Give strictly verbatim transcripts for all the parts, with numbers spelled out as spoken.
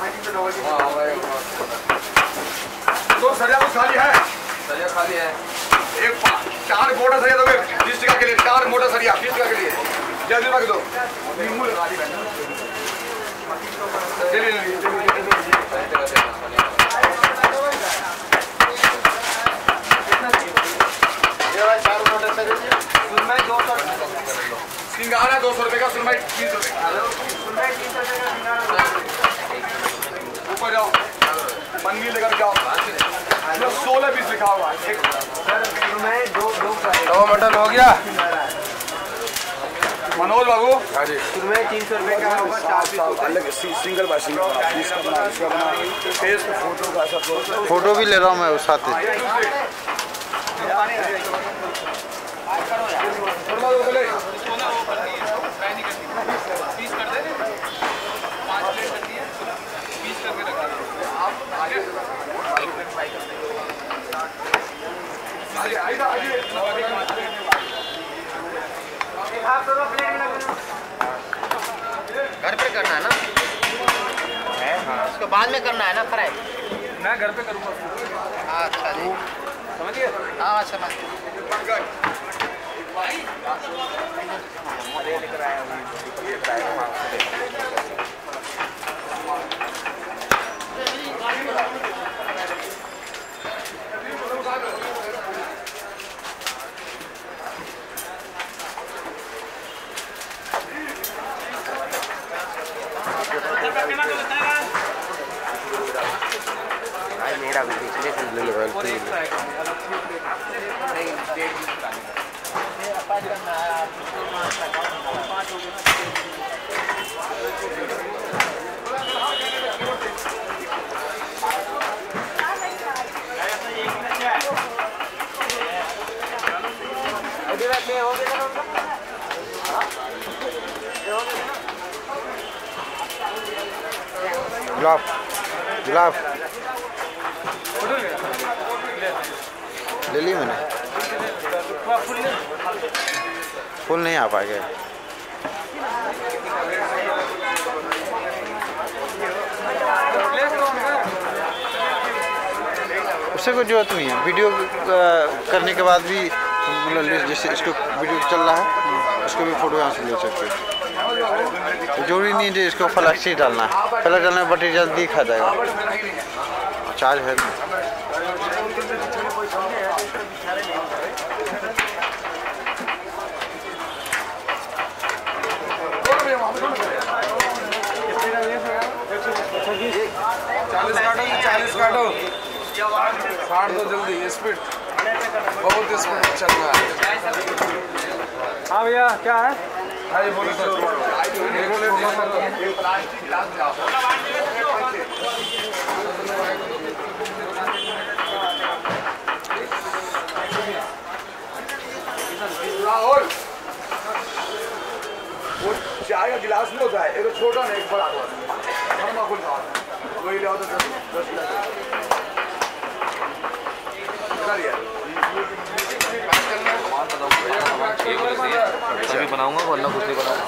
तो सरिया कुछ खाली है? सरिया खाली है। एक चार मोटा सरिया दोगे बीस टका के लिए, चार मोटा सरिया बीस टका के लिए जल्दी रख दो। सिंगारा दो सौ रुपए का, सुनवाई तीन सौ रुपए ऊपर जाओ, पन्नी लेकर जाओ। सोलह पीस लिखा हुआ है। दो मटन हो गया मनोज बाबू। हाँ जी तीन सौ रुपए का होगा, चार पीस अलग सिंगल बाय सिंगल पीस का बना, इसका बना फेस पे फोटो का सब। फोटो भी ले रहा हूँ मैं उस साथ ही। घर पे करना है ना? हाँ, उसको बाद में करना है ना फ्राई? मैं घर पे करूँगा। अच्छा जी, समझिए। हाँ समझ। मेरा भी पिछले से ले लो। गुलाब गुलाब ले ली मैंने, फुल नहीं आ पाएगा। उससे कोई जरूरत नहीं है, वीडियो करने के बाद भी मतलब जैसे इसको वीडियो चल रहा है उसको भी फोटो यहाँ से ले सकते हैं। जरूरी नहीं है इसको फ्लैश ही डालना है, फ्लैश डालने में बटन जल्दी खा जाएगा, चार्ज है। चालीस काटो चालीस काटो साठ दो जल्दी, स्पीड बहुत स्पीड चल रहा है। हाँ भैया क्या है? हाँ ये बोलो सर। राहुल वो चाय का गिलास में होता है, एक छोटा ना एक बड़ा वही ले आओ तो दस दस भी बनाऊंगा वरना कुछ नहीं बनाऊंगा।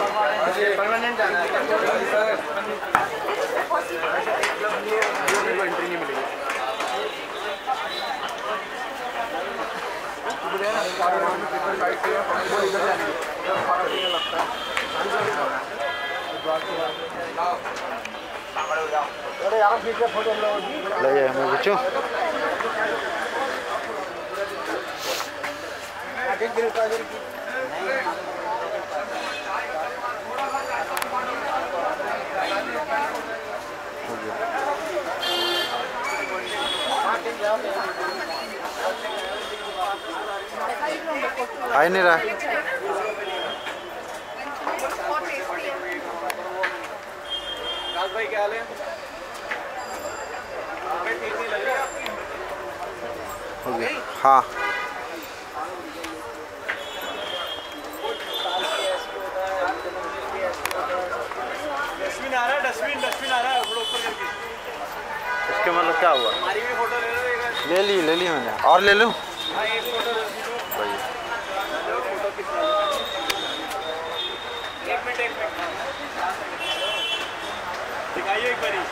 एंट्री नहीं मिलेगी। लगे हमें बच्चों आई नहीं रहा। भाई क्या हाल है? हो गया हाँ। डस्टबिन आ रहा है, डस्टबिन डस्टबिन आ रहा है ऊपर करके। इसके मतलब क्या हुआ? हमारी भी फोटो ले लो। ले ली ले ली मैंने, और ले लूँ? हाँ एक फोटो ले लो। फोटो कितना? एक मिनट एक मिनट। दिखाइए एक बारी।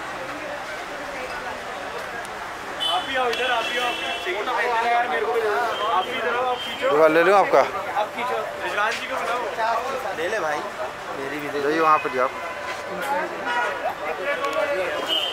आप भी आओ इधर, आप भी आओ। फोटो भेजना यार मेरे को भी। आप भी इधर आओ, आप खींचो। दुआ ले लूँ आपका? आप खींचो। रिजवान जी को बुलाओ। ले ले भाई, मेरी भी दे। जाइए वहाँ पर जाओ।